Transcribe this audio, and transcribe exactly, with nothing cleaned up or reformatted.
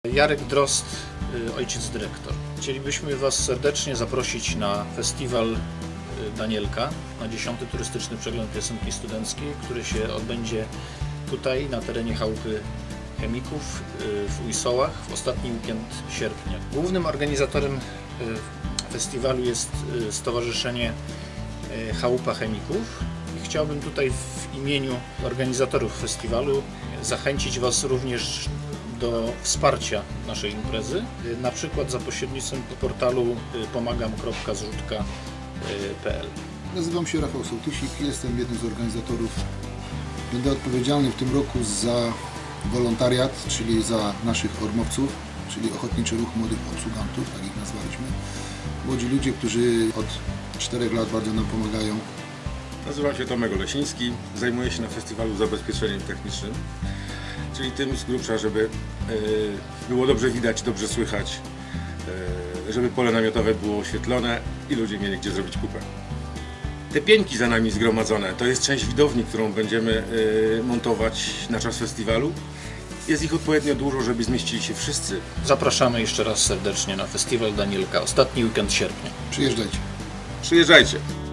Jarek Drozd, ojciec dyrektor. Chcielibyśmy Was serdecznie zaprosić na festiwal Danielka, na dziesiąty turystyczny przegląd piosenki studenckiej, który się odbędzie tutaj na terenie chałupy chemików w Ujsołach w ostatni weekend sierpnia. Głównym organizatorem festiwalu jest Stowarzyszenie Chałupa Chemików i chciałbym tutaj w imieniu organizatorów festiwalu zachęcić Was również do wsparcia naszej imprezy, na przykład za pośrednictwem portalu pomagam kropka zrzutka kropka p l. Nazywam się Rafał Sołtysik, jestem jednym z organizatorów. Będę odpowiedzialny w tym roku za wolontariat, czyli za naszych ormowców, czyli Ochotniczy Ruch Młodych Obsługantów, tak ich nazwaliśmy. Młodzi ludzie, którzy od czterech lat bardzo nam pomagają. Nazywam się Tomek Olesiński, zajmuję się na festiwalu zabezpieczeniem technicznym, czyli tym z grubsza, żeby było dobrze widać, dobrze słychać, żeby pole namiotowe było oświetlone i ludzie mieli gdzie zrobić kupę. Te pieńki za nami zgromadzone to jest część widowni, którą będziemy montować na czas festiwalu. Jest ich odpowiednio dużo, żeby zmieścili się wszyscy. Zapraszamy jeszcze raz serdecznie na festiwal Danielka, ostatni weekend sierpnia. Przyjeżdżajcie. Przyjeżdżajcie.